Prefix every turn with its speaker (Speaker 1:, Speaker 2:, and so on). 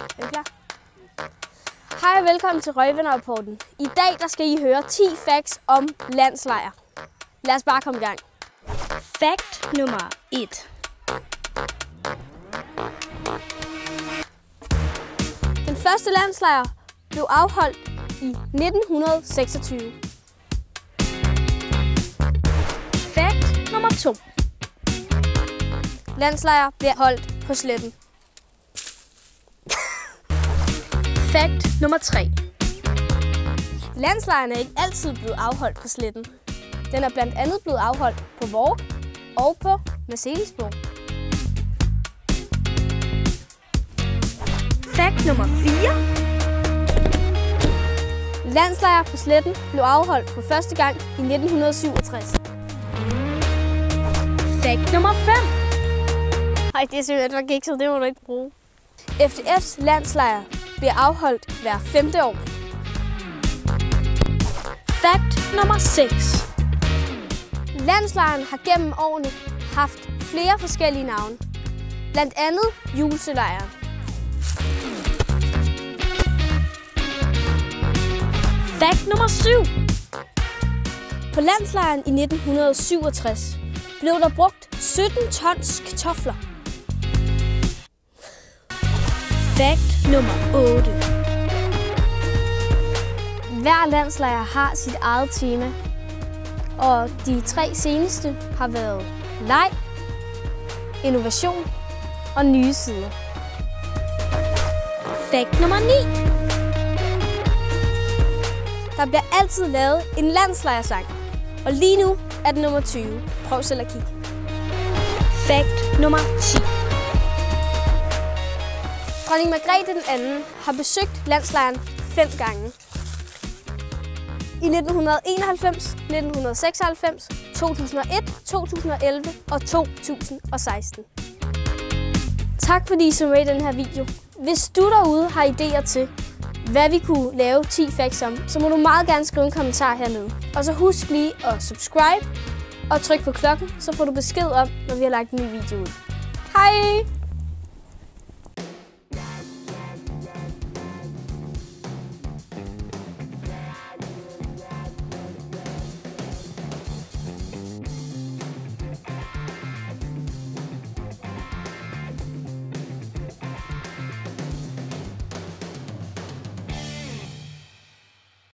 Speaker 1: Er I klar? Hej og velkommen til Røgvenner-rapporten. I dag der skal I høre 10 facts om landslejr. Lad os bare komme i gang.
Speaker 2: Fact nummer 1.
Speaker 1: Den første landslejr blev afholdt i 1926.
Speaker 2: Fact nummer 2.
Speaker 1: Landslejr bliver holdt på sletten.
Speaker 2: Fact nummer 3.
Speaker 1: Landslejren er ikke altid blevet afholdt på sletten. Den er blandt andet blevet afholdt på Vork og på Marselisborg.
Speaker 2: Fact nummer 4.
Speaker 1: Landslejr på sletten blev afholdt for første gang i 1967.
Speaker 2: Fact nummer 5.
Speaker 1: Ej, det er simpelthen for kikset, det må du ikke bruge. FDF's landslejr bliver afholdt hver 5. år.
Speaker 2: Fact nummer 6.
Speaker 1: Landslejren har gennem årene haft flere forskellige navne. Blandt andet Juleselejren.
Speaker 2: Fact nummer 7.
Speaker 1: På landslejren i 1967 blev der brugt 17 tons kartofler.
Speaker 2: Fact nummer 8.
Speaker 1: Hver landslejr har sit eget tema, og de 3 seneste har været leg, innovation og nye sider.
Speaker 2: Fact nummer 9.
Speaker 1: Der bliver altid lavet en landslejrsang, og lige nu er det nummer 20. Prøv selv at kigge.
Speaker 2: Fact nummer 10.
Speaker 1: Dronning Margrethe II har besøgt landslejren 5 gange. I 1991, 1996, 2001, 2011 og 2016. Tak fordi I så med i den her video. Hvis du derude har idéer til, hvad vi kunne lave 10 facts om, så må du meget gerne skrive en kommentar hernede. Og så husk lige at subscribe og tryk på klokken, så får du besked om, når vi har lagt en ny video ud. Hej!